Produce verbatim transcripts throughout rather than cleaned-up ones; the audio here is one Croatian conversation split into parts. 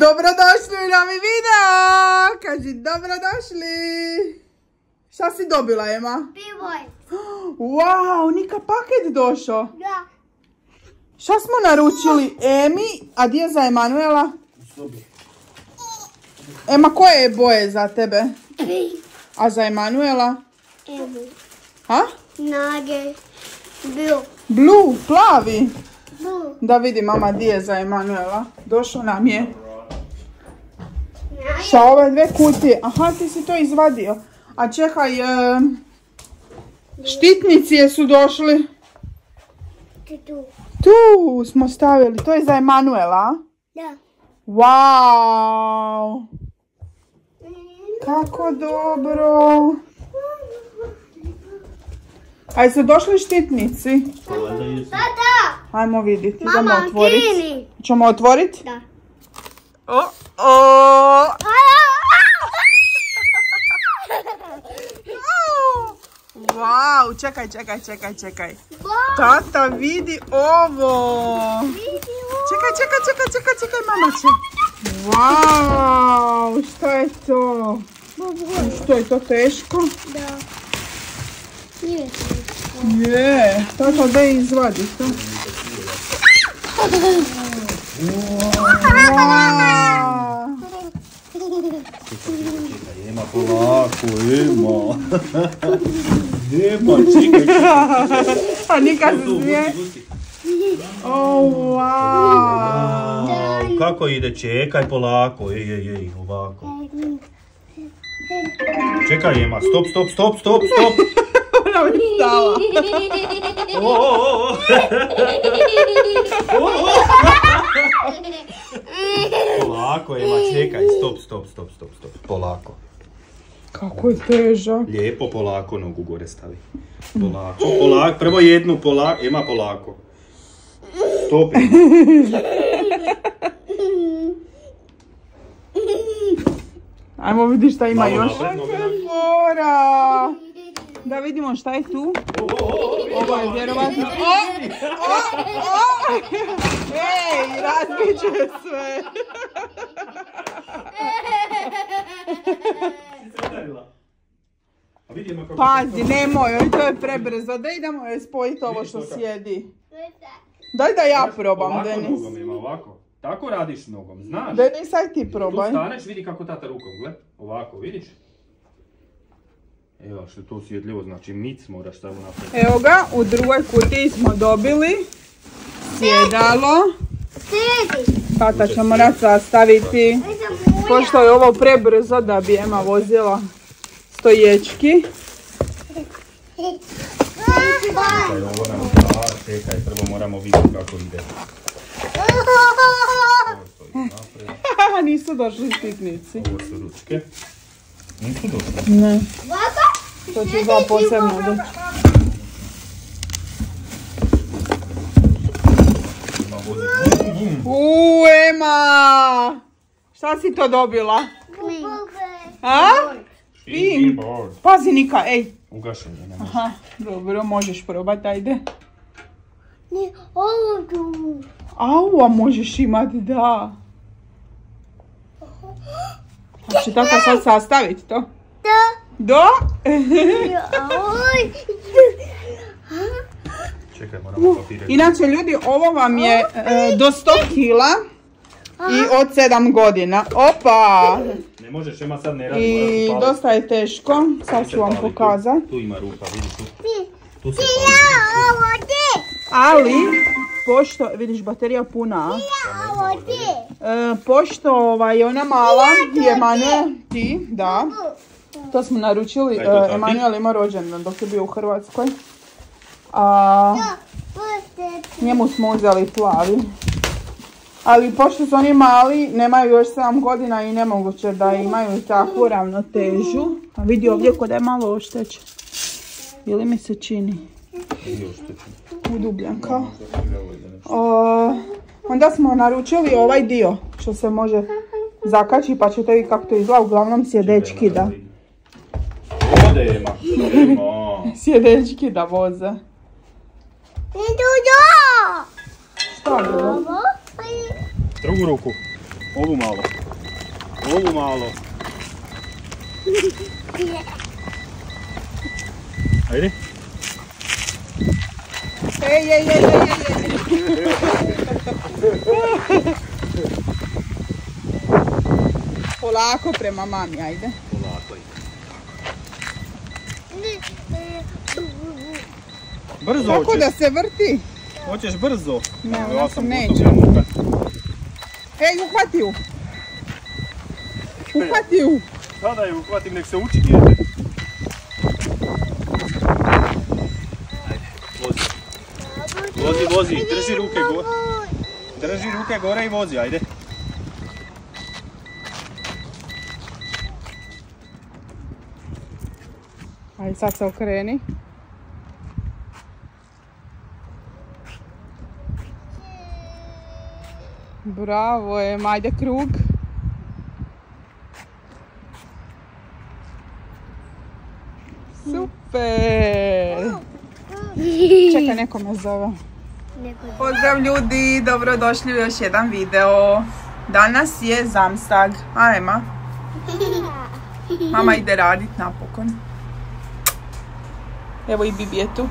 Dobrodošli u novi video! Kaži dobrodošli! Šta si dobila, Ema? Pivoj. Wow, Nika paket došao. Da. Šta smo naručili Emi, a gdje za Emanuela? Ema, koje je boje za tebe? A za Emanuela? Emu. Ha? Nage. Blue. Blue, plavi. Blue. Da vidi mama gdje je za Emanuela. Došao nam je. Sa ove dve kutije. Aha, ti si to izvadio. A čekaj, e, štitnici jesu došli. Tu. Tu smo stavili. To je za Emanuela. Da. Wow. Kako dobro. Aj su došli štitnici. Da, da. Ajmo vidjeti. Idemo Mama, otvoriti. kini. Ćemo otvoriti? Da. O, o. Wow, čekaj, čekaj, čekaj, čekaj. Tata, vidi ovo. Čekaj, čekaj, čekaj, čekaj, čekaj, mama će. Wow, što je to? Što je to teško? Da. Nije Je, tata, da je izvadi to. Ema, polako, Ema. Ema, čekaj. A Nika se smije. Oh, wow. Kako ide? Čekaj, polako. Ej, ej, ej, ovako. Čekaj, Ema, stop, stop, stop, stop, stop. Ona mi stala. O, o, o. O, o. Polako, Ema, čekaj, stop, stop, stop, stop, stop, polako. Kako je težak. Lijepo, polako, nogu gore stavi. Polako, polako, prvo jednu, polako, Ema, polako. Stop, Ema. Ajmo vidi šta ima Malo još. napred, noge napred. Fora. Da vidimo šta je tu. Ovo je vjerovatno... O! O! O! Ej, razbit će sve. Pazi, nemoj, oj, to je prebrzo. Da idemo je spojiti ovo što sjedi. Daj da ja probam, Ovako Denis. nogom, Ema, ovako. Tako radiš nogom, znaš? Denis, aj ti Tu probaj. staneš, vidi kako tata rukom, gled. Ovako, vidiš? Evo što je to osjetljivo, znači mic moraš tamo napraviti. Evo ga, u drugoj kutiji smo dobili sjedalo. Sedi. Tata će morat sastaviti, pošto je ovo prebrzo da bi Ema vozila stoječki. Čekaj, ovo nam da, čekaj, prvo moramo vidjeti kako ide. Ovo stoji naprijed, Nisu došli štitnici. ovo su ručke. Nisu došli. Ne, to će za posebno doći. Ima vodi. Uuu, Ema! Šta si to dobila? A? Špin board. Pazi, Nika, ej. Ugašen je, nema. Aha, dobro, možeš probati, ajde. Ne, ovo tu. Au, a možeš imati, da. Hoće tata sad sastaviti to? Da. Da? Oj. Čekaj, moramo papire. Inače, ljudi, ovo vam je e, do sto kila i od sedam godina. Opa! Ne možeš, Ema sad ne radi, I moraš upaliti. dosta je teško. Sad ću vam pokazati. Tu ima rupa, vidi tu. Tu se Ovo pali. ti. Ali, pošto, vidiš, baterija puna, a? Ovo ti. E, pošto ovaj, ona mala je Emanuel, ti, da. To smo naručili, Kaj je to, e, tati? Emanuel ima rođendan dok je bio u Hrvatskoj. A, njemu smo uzeli plavi. Ali pošto su oni mali, nemaju još sedam godina i nemoguće da imaju takvu ravnotežu. A vidi ovdje kod je malo oštećen. Ili mi se čini? Udubljan kao. O, onda smo naručili ovaj dio što se može zakači pa ćete vidjeti kako to izgleda. Uglavnom sjedečki da. Ode, Ema. Ema. Sjedečki da voze. Idu do. Šta je ovo? Drugu ruku. Ovu malo. Ovu malo. Ajde. Ej, ej, ej, ej, ej. Polako prema mami, ajde. Polako ide. Brzo Kako hoćeš? da se vrti? Hoćeš brzo? Ne, Evo, ona ja se sam neće. gotov, ja mogu. Ej, uhvati ju. Uhvati ju. Sada je uhvatim, nek se uči dijete. Ajde, vozi. Vozi, vozi, drži ruke gore. Drži ruke gore i vozi, ajde. Ajde, sad se okreni. Bravo, Ema, ajde krug. Super! Čekaj, neko me zove. Pozdrav ljudi, dobrodošli u još jedan video. Danas je zamstag, a Ema? Mama ide radit napokon. Evo i Bibi je tu.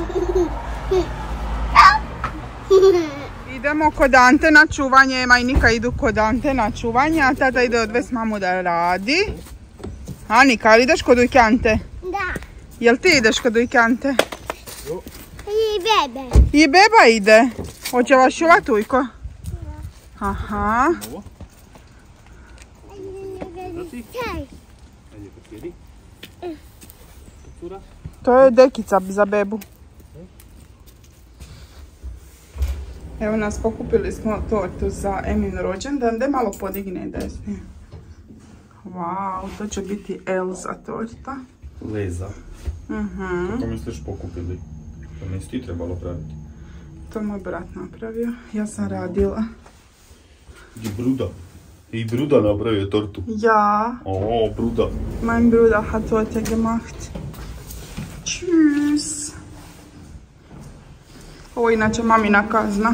Idemo kod Ante na čuvanje, Ema i Nika idu kod Ante na čuvanje, a tata ide odvest mamu da radi. A Nika, ali ideš kod ujke Ante? Da. Jel ti ideš kod ujke Ante? I bebe. I beba ide. Hoće vas čuvat ujko? Aha. Ovo. Čaj. Ajde, sjedi. Cura. To je dekica za bebu. Evo nas, pokupili smo tortu za Emin rođendan. Da malo podigne desni. Wow, to će biti Elza torta. Leza. Mhm. Kako misliš pokupili? To nisi ti trebalo praviti. To je moj brat napravio. Ja sam radila. I Bruda. I Bruda napravio tortu. Ja, O, Bruda. mein Bruder hat heute gemacht. Tschüss. Ovo je inače mamina kazna.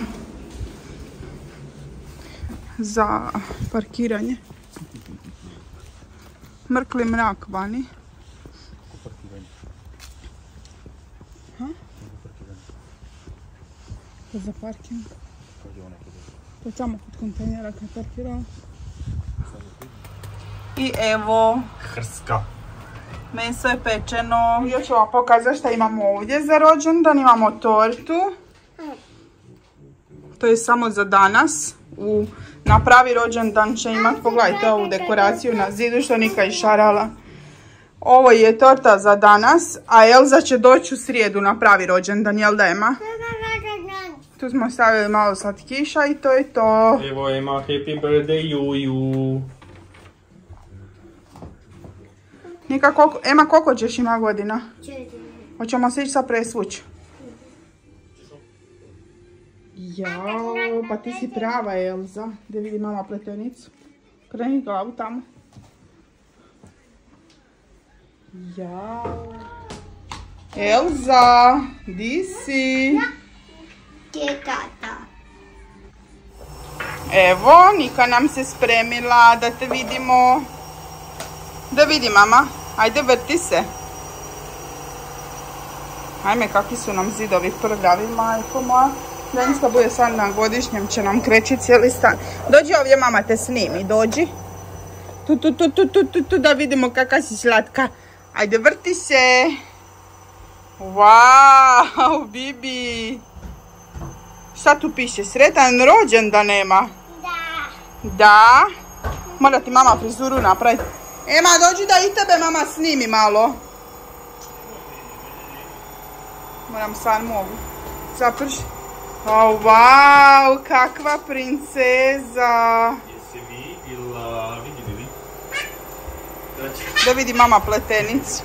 Za parkiranje. Mrkli mrak vani. Ha? Za parking. To je tamo kod kontejnera kad parkirao. I evo, Hrska. meso je pečeno. Još ću vam pokazati šta imamo ovdje za rođendan. Imamo tortu. To je samo za danas. U, na pravi rođendan će imati, pogledajte ovu dekoraciju na zidu što Nika išarala. Ovo je torta za danas, a Elza će doći u srijedu na pravi rođendan, jel da Ema? Tu smo stavili malo slatkiša i to je to. Evo Ema, happy birthday Juju. Nika, koliko, Ema, koliko ćeš ima godina? Četiri. Hoćemo se ići sa presvući. Jao, pa ti si prava Elza. Da vidi mama pletenicu. Kreni glavu tamo. Jao. Elza, di si? Gdje tata? Evo, Nika nam se spremila da te vidimo. Da vidi mama. Ajde, vrti se. Ajme, kakvi su nam zidovi prljavi, majko moja. Danas kad bude sad na godišnjem će nam kreći cijeli stan. Dođi ovdje, mama te snimi, dođi. Tu, tu, tu, tu, tu, tu, tu, da vidimo kakva si slatka. Ajde, vrti se. Wow, Bibi. Šta tu piše? Sretan rođendan nema. Da. Da. Mora ti mama frizuru napraviti. Ema, dođi da i tebe mama snimi malo. Moram sad mogu. Zaprši. Oh, wow, kakva princeza. Jesi vidjela, vidi li? Da vidi mama pletenicu.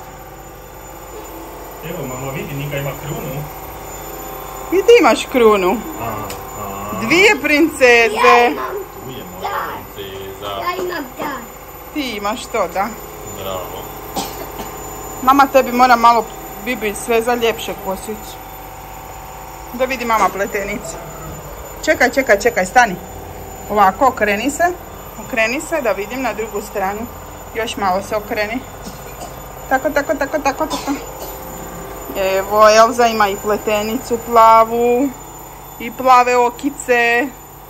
Evo mama vidi, Nika ima krunu. I ti imaš krunu. Aha. Dvije princeze. Ja imam Tu je moja princeza. Ja imam da. Ti imaš to, da. Bravo. Mama tebi mora malo, Bibi, sve za ljepše kosicu. Da vidi mama pletenicu. Čekaj, čekaj, čekaj, stani. Ovako, kreni se. Okreni se da vidim na drugu stranu. Još malo se okreni. Tako, tako, tako, tako, tako. Evo, Elza ima i pletenicu plavu. I plave okice.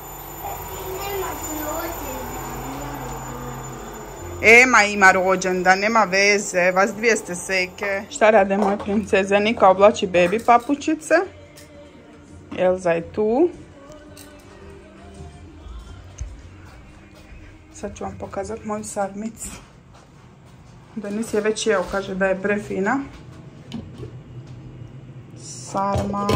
Ema ima rođendan, nema veze, vas dvije ste seke. Šta rade moje princeze? Nika oblači bebi papučice. Elza je tu. Sad ću vam pokazati moju sarmicu. Denis je već jeo, kaže da je prefina. Sarma.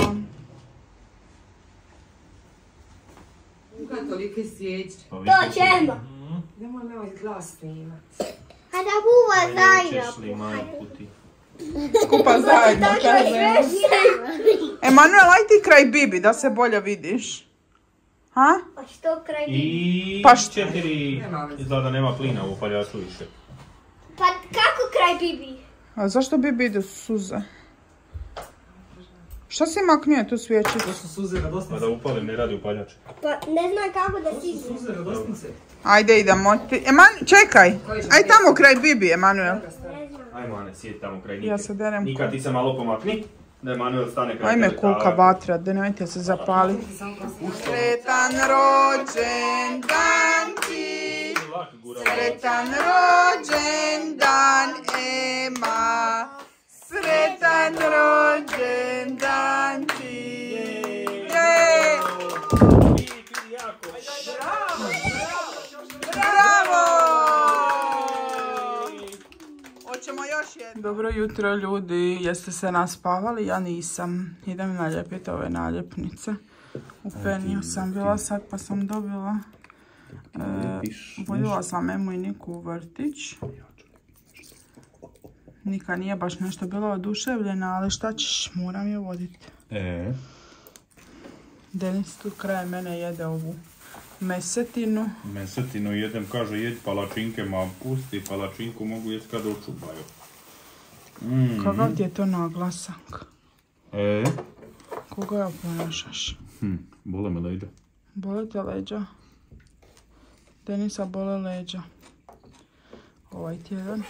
Kad tolike sjeće. To ćemo. Nemoj me ovaj glas snimat. Kada buva zajedno. Skupa zajedno, kaže. Emanuel, aj ti kraj Bibi da se bolje vidiš. Ha? Pa što kraj Bibi? I Pa što? četiri, izgleda da nema plina u upaljaču više. Pa kako kraj Bibi? A zašto Bibi ide suze? Šta si maknio tu sviječicu? To su suze radosnice. Pa da upalim, ne radi upaljač. Pa ne znam kako da si... Suze radosnice. Ajde idemo. Eman, čekaj. Aj tamo kraj Bibi, Emanuel. Ajmo, Ane, sjedi tamo kraj Nike. Ja se derem. Nika, ti se malo pomakni. Da Emanuel stane kraj Ajme teretana. kulka vatra, da nemojte se zapaliti. Sretan rođendan ti, sretan rođendan Ema, sretan rođendan ti. Je! Bravo! Hoćemo još jedno. Dobro jutro ljudi, jeste se naspavali? Ja nisam. Idem naljepiti ove naljepnice. U Peniju sam bila sad pa sam dobila. E, vodila sam Emu i Niku u vrtić. Nika nije baš nešto bila oduševljena, ali šta ćeš, moram je voditi. E? Denis tu kraj mene jede ovu mesetinu. Mesetinu jedem, kaže jed palačinke, ma pusti palačinku, mogu jest kada učubaju. Mm. Kakav ti je to naglasak? E? Koga ja ponašaš? Hm, bole me leđa. Bole te leđa? Denisa bole leđa. Ovaj tjedan.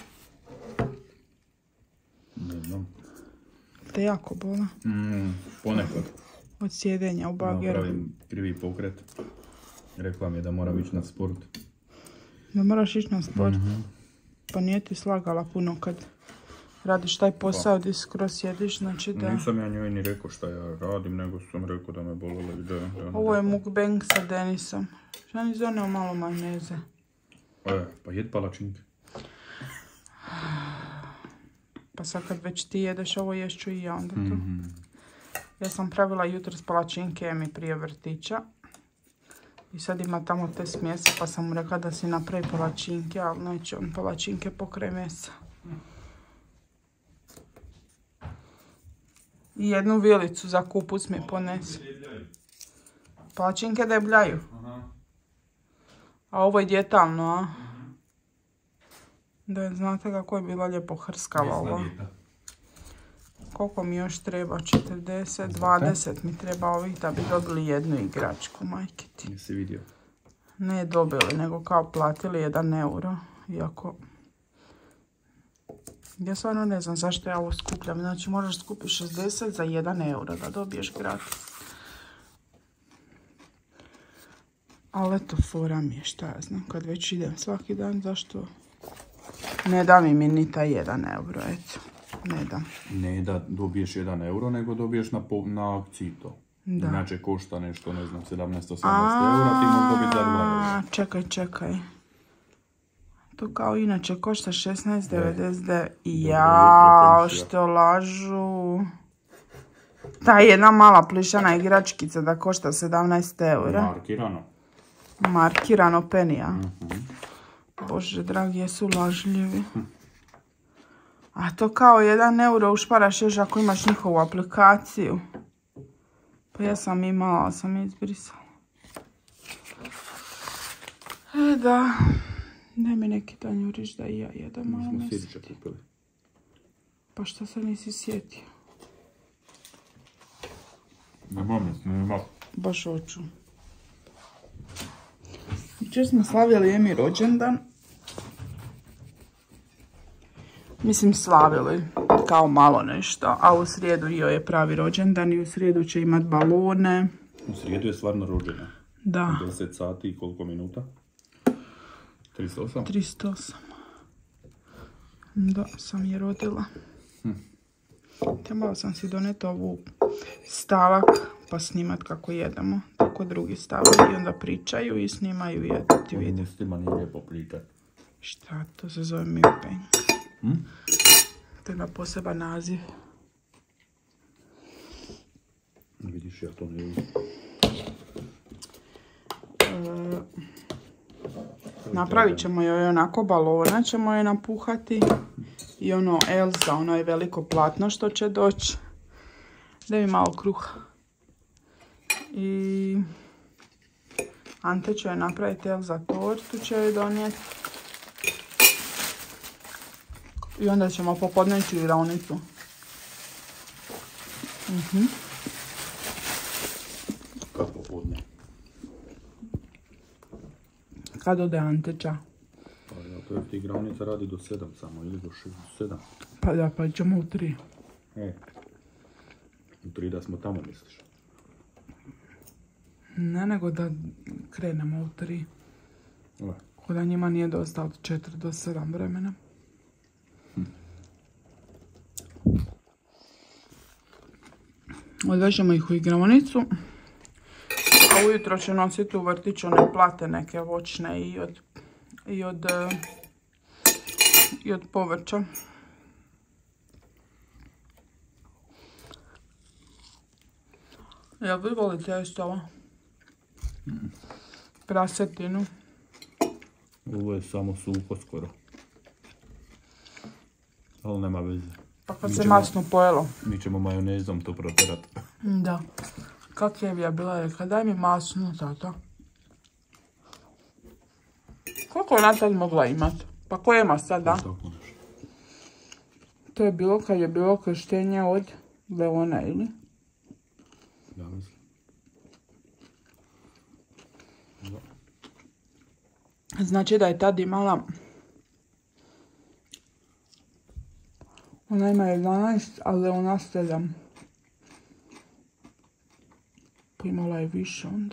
Ne znam. Te jako bole. Mm, ponekad. Od sjedenja u bageru. Napravim krivi pokret. Rekla mi je da moram ići na sport. Da moraš ići na sport? Mm-hmm. Pa nije ti slagala puno kad radiš taj posao gdje skroz sjediš, znači da... Nisam ja njoj ni rekao šta ja radim, nego sam rekao da me bole leđa. Ovo je mukbang sa Denisom. Šta ni zoneo malo majoneze? E, pa jed palačinke. Pa sad kad već ti jedeš ovo ješću i ja onda to. Mm-hmm. Ja sam pravila jutros palačinke Emi prije vrtića. I sad ima tamo te smjese pa sam mu rekla da si napravi palačinke, ali neće on palačinke pokraj mesa. I jednu vilicu za kupus mi ponese. Palačinke debljaju. A ovo je djetalno, a? Da znate kako je bila lijepo hrskava ovo. Koliko mi još treba? četrdeset, dvadeset mi treba ovih da bi dobili jednu igračku, majke ti. Nisi vidio? Ne dobili, nego kao platili jedan euro. Iako... Ja stvarno ne znam zašto ja ovo skupljam. Znači moraš skupiti šezdeset za jedan euro da dobiješ gratis. Ali eto, fora mi je, šta ja znam. Kad već idem svaki dan, zašto... Ne da mi mi ni taj jedan euro, eto. Ne dam. Ne da dobiješ jedan euro, nego dobiješ na, po, na akciji to. Da. Inače košta nešto, ne znam, sedamnaest osamnaest eura, ti možeš dobiti za dva eura. Čekaj, čekaj. To kao inače košta šesnaest devedeset devet. Jao, što lažu. Ta jedna mala plišana igračkica da košta sedamnaest eura. Markirano. Markirano penija. Mm-hmm. Bože dragi, jesu lažljivi. A to kao jedan euro ušparaš još ako imaš njihovu aplikaciju. Pa ja sam imala, ali sam je izbrisala. E da, daj mi neki tanjurić da i ja jedem malo Mi smo siriće kupili. Pa što se nisi sjetio? Nemam, nemam. Baš hoću. Jučer smo slavili Emi rođendan. Mislim slavili, kao malo nešto, a u srijedu joj je pravi rođendan i u srijedu će imat balone. U srijedu je stvarno rođena. Da. deset sati i koliko minuta? tristo osam? tristo osam. Da, sam je rodila. Hm. Trebala sam si doneti ovu stavak pa snimat kako jedemo. Tako drugi stavljaju i onda pričaju i snimaju i jedeti video. Ustima nije lijepo pričat. Šta, to se zove mukbang. Hm? To ima poseban naziv. Vidiš, ja to ne vidim. E, napravit ćemo joj onako balona, ćemo joj napuhati. I ono Elza, ono je veliko platno što će doći. Da mi malo kruha. I Ante će joj napraviti Elza tortu, će joj donijeti. I onda ćemo popodneći igraonicu. Uh-huh. Kad popodne? Kad ode Anteća? Pa ja, to je ti igraonica radi do sedam samo, ili do šest, do sedam. Pa da, pa ćemo u tri. E, u tri da smo tamo, misliš? Ne, nego da krenemo u tri. Le. Ko da njima nije dosta od četiri do sedam vremena. Hm. Odvežemo ih u igraonicu. A ujutro će nositi u vrtić one plate neke voćne i od, i od, i od povrća. Jel vi volite jesti ovo? Mm. Prasetinu. Ovo je samo suho skoro. Ali nema veze. Pa kad mi se ćemo, masno pojelo. Mi ćemo majonezom to proterat. Da. Kak je Evija bila rekla, daj mi masno, tata. Koliko je ona tad mogla imat? Pa ko ima sada? To je bilo kad je bilo krštenje od Leona, ili? Ja mislim. Da. Znači da je tad imala... Ona ima jedanaest, a Leona sedam. Pa imala je više onda.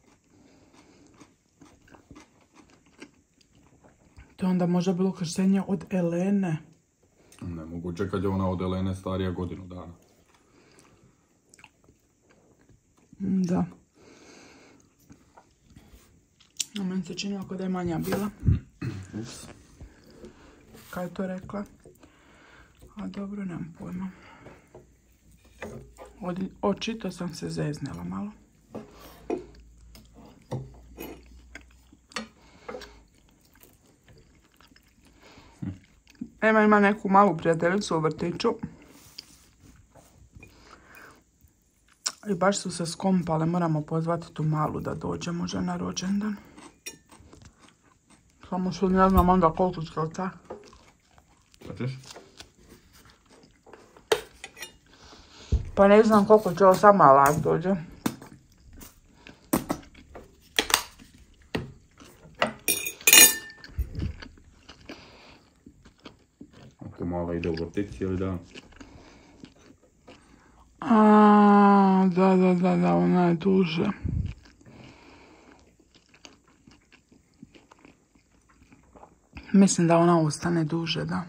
To je onda možda bilo krštenje od Elene. Nemoguće kad je ona od Elene starija godinu dana. Da. A meni se čini ako da je manja bila. Ups. Kaj je to rekla? A dobro, nemam pojma. Od, očito sam se zeznela malo. Ema ima neku malu prijateljicu u vrtiću. I baš su se skompale, moramo pozvati tu malu da dođe možda na rođendan. Samo što ne znam onda koliko skota. Pa ćeš? Pa ne znam koliko će ovo sam mala dođe. Ako mala ide u vrtić cijeli dan. A, da, da, da, da, ona je duže. Mislim da ona ostane duže, da.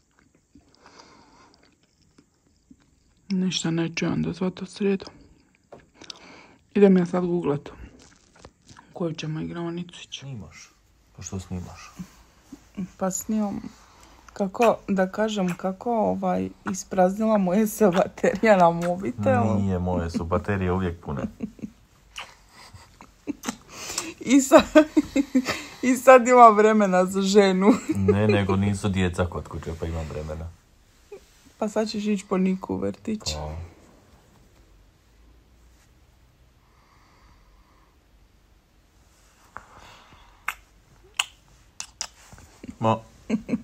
Ništa ne čujem da zato srijedu. Idem ja sad googlat koju ćemo igraonicu ići. Snimaš? Pa što snimaš? Pa snimam kako, da kažem, kako ovaj, ispraznila moje se baterija na mobitelu. Nije, moje su baterije uvijek pune. I sad, I sad ima vremena za ženu. Ne, nego nisu djeca kod kuće, pa imam vremena. Pa sad ćeš ići po Niku u vrtić. Pa. Ma.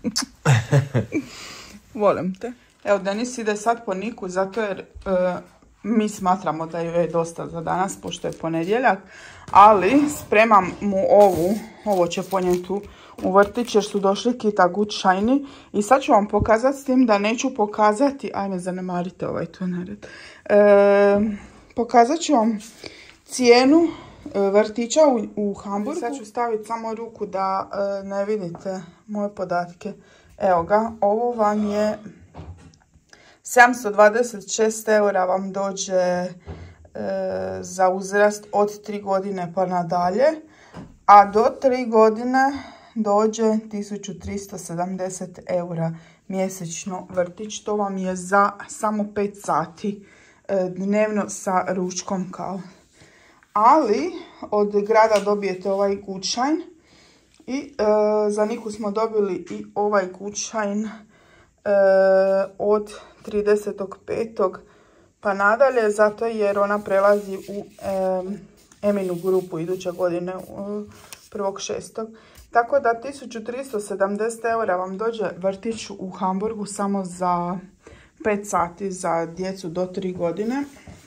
Volim te. Evo, Denis ide sad po Niku zato jer uh, mi smatramo da joj je dosta za danas, pošto je ponedjeljak, ali spremam mu ovu, ovo će ponijeti u vrtić jer su došli kita Good Shiny i sad ću vam pokazati s tim da neću pokazati, ajme zanemarite ovaj tu nered, e, pokazat ću vam cijenu vrtića u, u Hamburgu. Sad ću staviti samo ruku da e, ne vidite moje podatke. Evo ga, ovo vam je sedamsto dvadeset šest eura vam dođe e, za uzrast od tri godine pa nadalje, a do tri godine dođe tisuću tristo sedamdeset eura mjesečno vrtić. To vam je za samo pet sati e, dnevno sa ručkom kao. Ali od grada dobijete ovaj Good Shine i e, za Niku smo dobili i ovaj Good Shine e, od tridesetog petog pa nadalje, zato jer ona prelazi u e, Eminu grupu iduće godine prvog šestog Tako da tisuću tristo sedamdeset eura vam dođe vrtić u Hamburgu samo za pet sati za djecu do tri godine.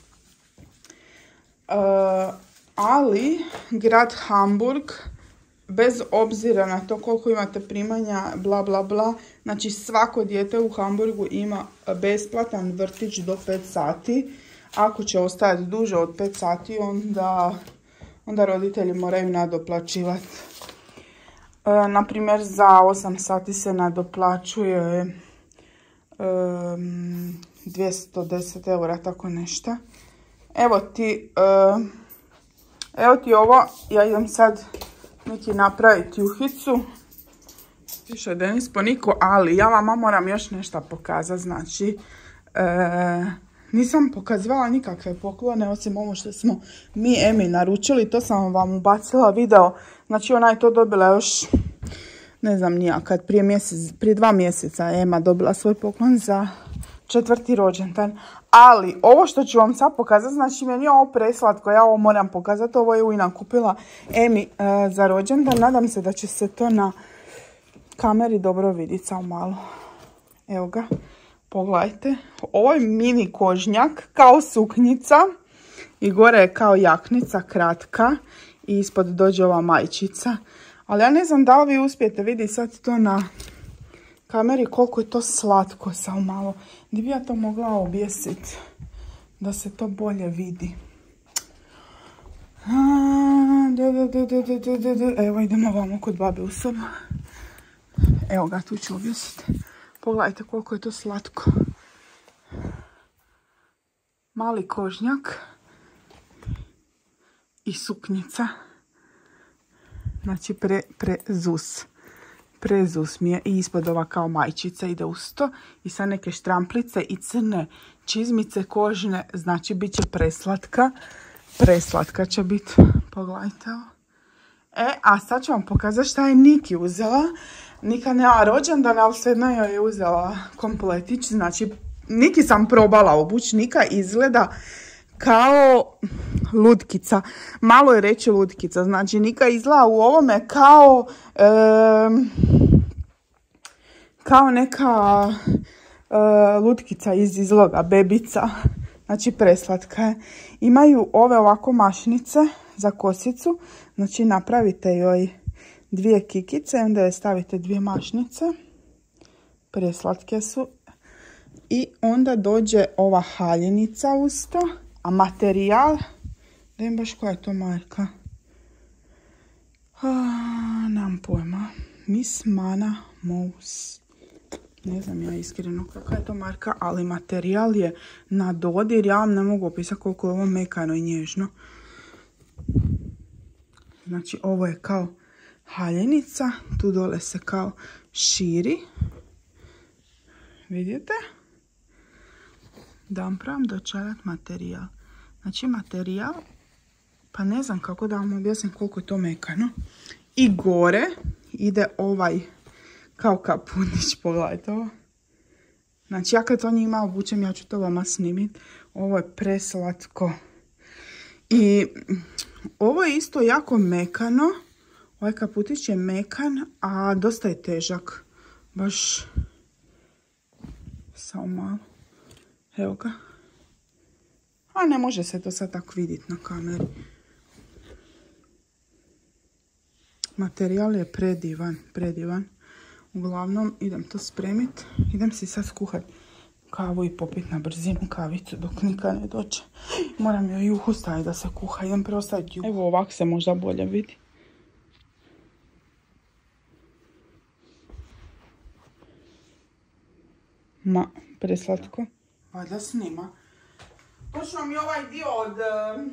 Uh, ali grad Hamburg, bez obzira na to koliko imate primanja, bla bla bla, znači svako dijete u Hamburgu ima besplatan vrtić do pet sati. Ako će ostajati duže od pet sati, onda, onda roditelji moraju nadoplaćivati. E, naprimjer, za osam sati se nadoplaćuje e, dvjesto deset eura, tako nešto. Evo ti, e, evo ti ovo, ja idem sad neki napraviti juhicu. Piše Denis po Niku, ali ja vama moram još nešto pokazati. Znači, e, nisam pokazivala nikakve poklone, osim ovo što smo mi Emi naručili. To sam vam ubacila video. Znači, ona je to dobila još, ne znam nija, kad prije, mjesec, prije dva mjeseca Ema dobila svoj poklon za četvrti rođendan. Ali ovo što ću vam sad pokazati, znači meni je ovo preslatko, ja ovo moram pokazati. Ovo je Ujna kupila Emi e, za rođendan. Nadam se da će se to na kameri dobro vidjeti, samo malo. Evo ga, pogledajte. Ovo je mini kožnjak, kao suknjica. I gore je kao jaknica, kratka. I ispod dođe ova majčica. Ali ja ne znam da li vi uspijete vidjeti sad to na kameri koliko je to slatko, samo malo. Gdje bi ja to mogla objesiti da se to bolje vidi. Evo idemo ovamo kod babe u sobu. Evo ga, tu ću objesiti. Pogledajte koliko je to slatko. Mali kožnjak i suknjica. Znači pre, prezus. Prezus mi je i ispod ova kao majčica ide uz to. I sad neke štramplice i crne čizmice kožne. Znači bit će preslatka. Preslatka će biti. Pogledajte ovo. E, a sad ću vam pokazati šta je Niki uzela. Nika nema rođendan, ali svejedno joj je uzela kompletić. Znači, Niki sam probala obući. Nika izgleda kao lutkica. Malo je reći lutkica. Znači, Nika izgleda u ovome kao e, kao neka e, lutkica iz izloga, bebica. Znači, preslatka je. Imaju ove ovako mašnice za kosicu. Znači, napravite joj dvije kikice, onda je stavite dvije mašnice. Preslatke su. I onda dođe ova haljenica uz to. A materijal, da im baš koja je to marka. A, nemam pojma. Miss Mana Mouse. Ne znam ja iskreno kakva je to marka, ali materijal je na dodir. Ja vam ne mogu opisati koliko je ovo mekano i nježno. Znači, ovo je kao haljenica. Tu dole se kao širi. Vidite? Da vam probam dočarati materijal. Znači, materijal, pa ne znam kako da vam objasnim koliko je to mekano. I gore ide ovaj kao kapunić, pogledajte ovo. Znači, ja kad to njima obučem, ja ću to vama snimiti. Ovo je preslatko. I ovo je isto jako mekano. Ovaj kaputić je mekan, a dosta je težak. Baš samo malo. Evo ga. A ne može se to sad tako vidjeti na kameri. Materijal je predivan, predivan. Uglavnom, idem to spremit. Idem si sad skuhat kavu i popit na brzinu kavicu dok nikad ne dođe. Moram joj juhu staviti da se kuha. Idem preostaviti juhu. Evo ovak se možda bolje vidi. Ma, preslatko. Valjda snima. Točno mi ovaj dio od uh,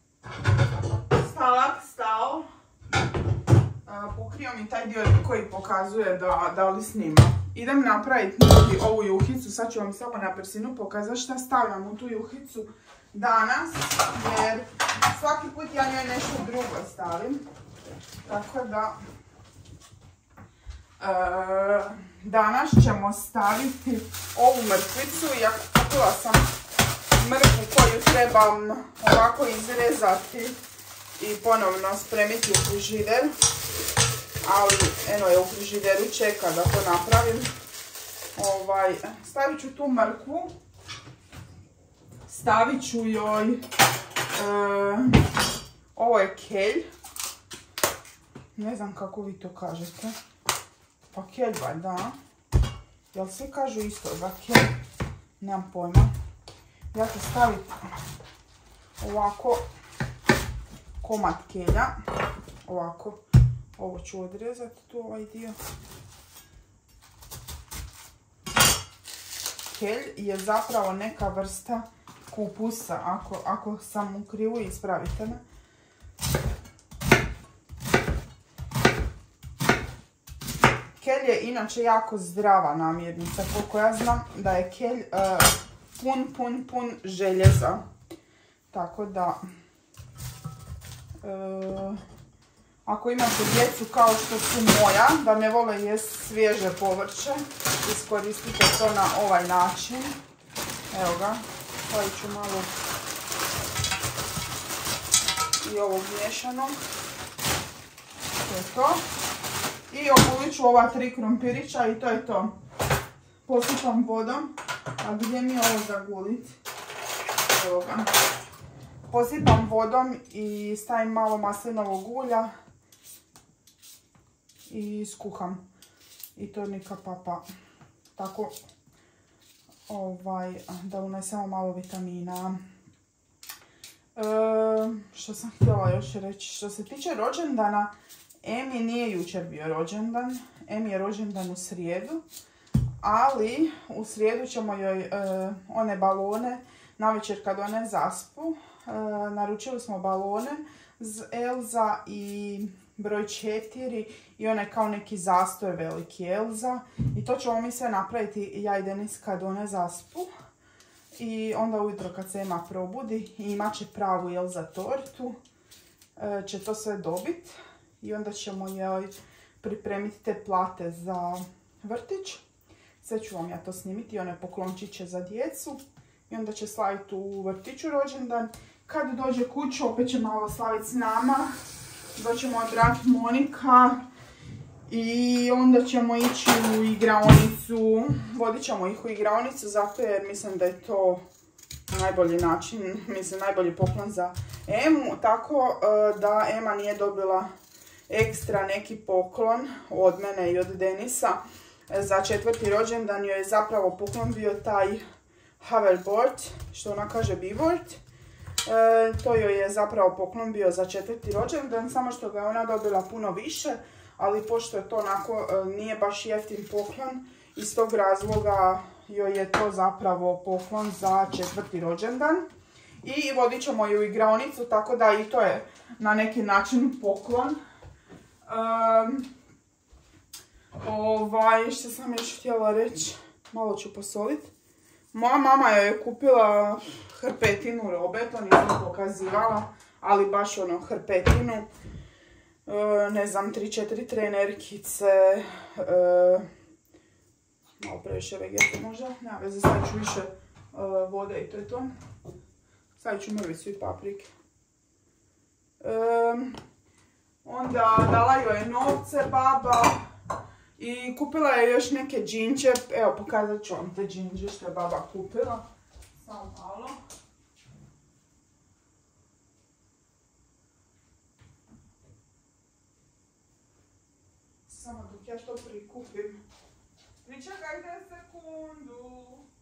stalak stao. Uh, pokrio mi taj dio koji pokazuje da, da li snima. Idem napraviti ovu juhicu. Sad ću vam samo na brzinu pokazati šta stavljam u tu juhicu danas. Jer svaki put ja njoj nešto drugo stavim. Tako da... Uh, danas ćemo staviti ovu mrkvicu. Ja kupila sam mrkvu koju trebam ovako izrezati i ponovno spremiti u frižider. Ali eno je u frižideru, čeka da to napravim. Ovaj, stavit ću tu mrkvu. Stavit ću joj... E, ovo je kelj. Ne znam kako vi to kažete. Pa kelj valjda. Jel svi kažu isto za kelj? Nemam pojma. Ja ću staviti ovako komad kelja. Ovako. Ovo ću odrezati tu ovaj dio. Kelj je zapravo neka vrsta kupusa. Ako, ako sam u krivu, ispravite me. Kelj je inače jako zdrava namirnica. Koliko ja znam da je kelj uh, pun, pun, pun željeza. Tako da... Uh, Ako imate djecu kao što su moja, da ne vole jesti svježe povrće, iskoristite to na ovaj način. Evo ga, stavit ću malo i ovog miješanog. To je to. I ogulit ću ova tri krumpirića i to je to. Posipam vodom. A gdje mi je ovo zagulit? Evo ga. Posipam vodom i stavim malo maslinovog ulja. I skuham. I to nika papa. Tako ovaj, da unesemo malo vitamina. E, što sam htjela još reći? Što se tiče rođendana, Emi nije jučer bio rođendan. Emi je rođendan u srijedu. Ali u srijedu ćemo joj e, one balone, navečer kad one zaspu, e, naručili smo balone z Elza i broj četiri i onaj kao neki zastoj veliki Elza. I to ćemo mi sve napraviti, ja i Denis, kad one zaspu. I onda ujutro kad se Ema probudi i imat će pravu Elza tortu, će to sve dobiti. I onda ćemo joj pripremiti te plate za vrtić. Sve ću vam ja to snimiti, one poklončiće za djecu. I onda će slaviti u vrtiću rođendan. Kad dođe kuću, opet će malo slaviti s nama. Doćemo odrati Monika. I onda ćemo ići u igraonicu. Vodit ćemo ih u igraonicu zato jer mislim da je to najbolji način, mislim najbolji poklon za Emu. Tako da Ema nije dobila ekstra neki poklon od mene i od Denisa. Za četvrti rođendan joj je zapravo poklon bio taj hoverboard, što ona kaže b-board. E, to joj je zapravo poklon bio za četvrti rođendan, samo što ga je ona dobila puno više, ali pošto je to onako e, nije baš jeftin poklon, iz tog razloga joj je to zapravo poklon za četvrti rođendan. I vodit ćemo ju u igraonicu, tako da i to je na neki način poklon. Um, ovaj, što sam još htjela reći, malo ću posoliti. Moja mama je kupila hrpetinu robe, to nisam pokazivala, ali baš ono hrpetinu. E, ne znam, tri četiri trenerkice, e, malo previše vegete možda, nema veze, stavit ću više e, vode i to je to. Stavit ću mrvicu i paprike. E, onda dala joj novce baba. I kupila je još neke džinđe, evo pokazat ću vam te džinđe što je baba kupila. Samo malo. samo dok ja to prikupim. Pričekajte sekundu.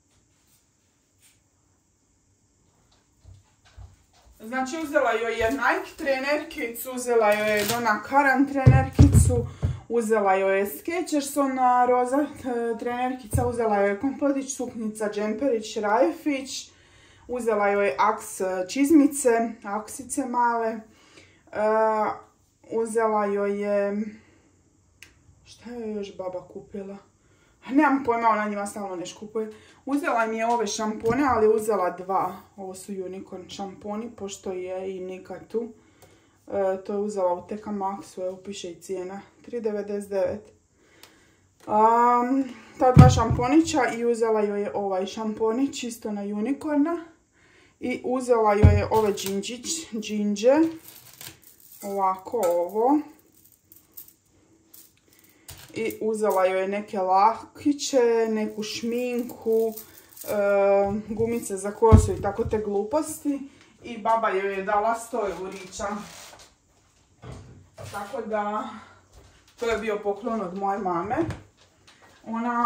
Znači uzela joj je Nike trenerkicu, uzela joj je Donna Karan trenerkicu, uzela joj je Skechers ona roza trenerkica, uzela joj je kompletić suknica, džemperić, rajfić, uzela joj je Axe čizmice, aksice male, uh, uzela joj je, šta je još baba kupila? Nemam pojma, ona njima stalno nešto kupuje. Uzela mi je ove šampone, ali uzela dva. Ovo su Unicorn šamponi, pošto je i Nika tu. E, to je uzela u T K Maxu, evo piše i cijena. tri devedeset devet. Um, ta dva šamponića i uzela joj je ovaj šamponić isto na Unicorna. I uzela joj je ove džinđić, džinđe. Ovako ovo. I uzela joj neke lakiće, neku šminku, e, gumice za kosu i tako te gluposti. I baba joj je dala sto eurića. Tako da, to je bio poklon od moje mame. Ona,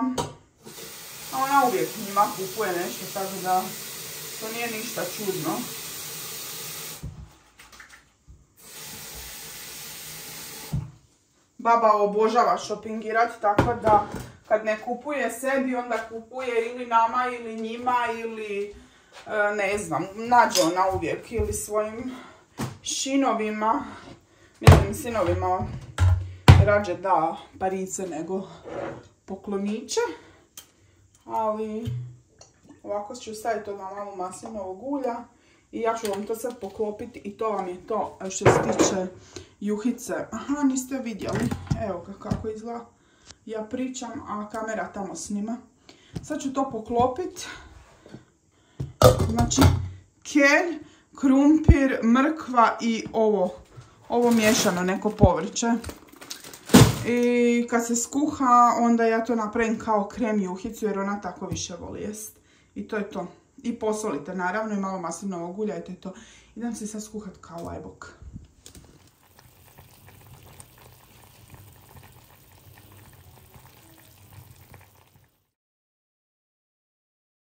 ona uvijek njima kupuje nešto, tako da to nije ništa čudno. Baba obožava šopingirati, tako da kad ne kupuje sebi, onda kupuje ili nama ili njima ili ne znam, nađe ona uvijek ili svojim šinovima, mislim sinovima rađe da parice nego pokloniće, ali ovako ću staviti odmah malo maslinovog ulja i ja ću vam to sad poklopiti i to vam je to što se tiče juhice. Aha, niste vidjeli, evo ga kako izgleda, ja pričam, a kamera tamo snima. Sad ću to poklopiti. Znači, kelj, krumpir, mrkva i ovo, ovo miješano neko povrće. I kad se skuha, onda ja to napravim kao krem juhicu jer ona tako više voli jest. I to je to. I posolite naravno i malo maslinovog ulja i to je to. Idem se sad skuhat kao ajbok.